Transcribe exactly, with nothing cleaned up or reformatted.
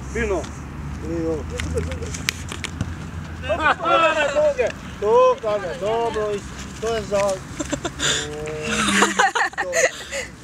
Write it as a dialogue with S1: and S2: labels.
S1: Fino.
S2: Lijevo. To kaže, dobro, to je za...